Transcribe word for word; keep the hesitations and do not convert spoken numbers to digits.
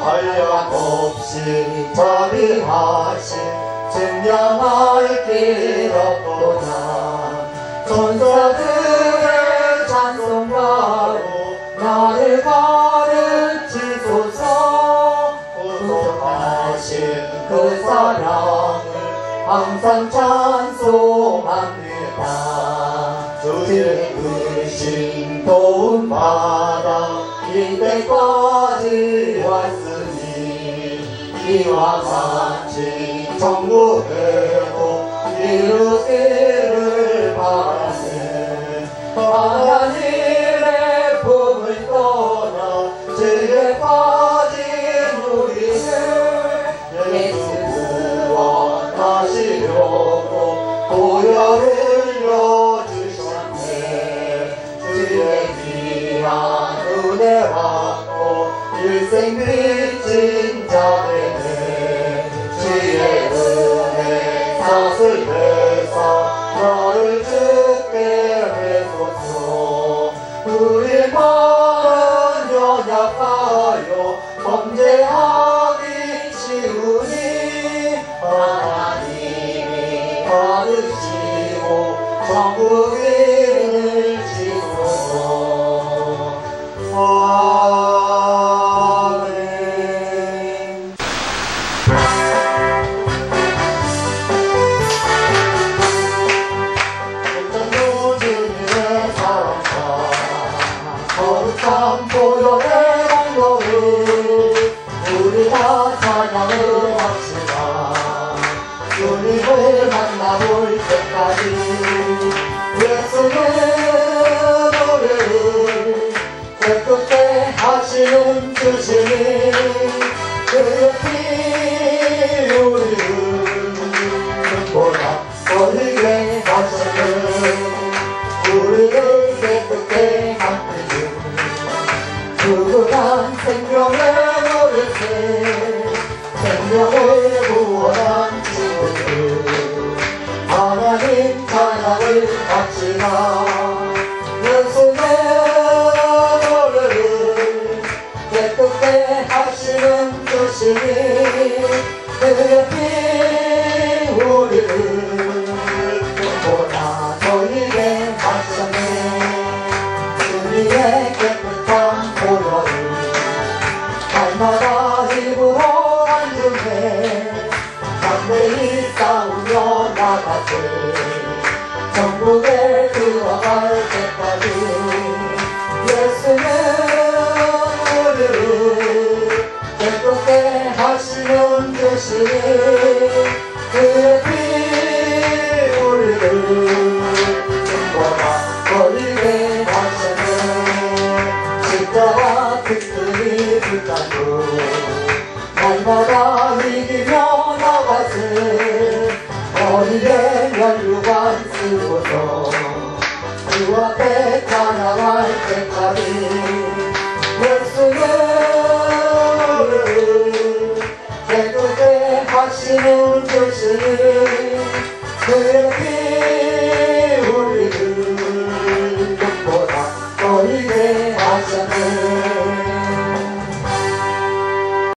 한량없이 자비하신 증량할 길 없도다. 천사들의 찬송가로 나를 가르치소서. 구속하신 그 사랑을 항상 찬송합니다. 주의 의신 도움받아 이때까지 왔으니 이와 같이 천국에도 이루기를 바라네. 하나님의 품을 떠나 죄에 빠진 우리를 예수 구원하시려고 보혈을 흘려주셨네. 주의 귀한 은혜 받고 일생 빚진 자들은 주의 은혜 사슬해서 너를 죽게 해소서. 우리 마음은 연약하여 범죄하기 쉬우니 하나님이 받으시고 천국을 지소서. 아멘. 주님의 사랑과 거룩한 보혈의 공로를 우리 다 찬양을 합시다. 주님을 만나볼 때까지 예수의 노래를 깨끗게 하시는 주시니 그의 피 우리를 눈보라 버리게 하시는 우리를 깨끗게 만드는 죽어간 생명의 노릇에 생명을 구원한 주를 하나님 찬양을 합시다. 예수의 노래를 깨끗게 하시는 주시니 그의 피 우리를 눈보라 저희게 하셨네. 주님의 깨끗한 보혈을 날마다 입으로 안주해 담대히 싸우며 나가세. 천국에 들어갈 때까지 예수는 우리를 깨끗게 하시는 주시니 그의 피 우리를 눈보라 버리게 하시네. 십자가 특별히 붙잡고 날마다 이기며 나가세. 어리게 면류관 쓰고서 주 앞에 찬양할 때까지 예수는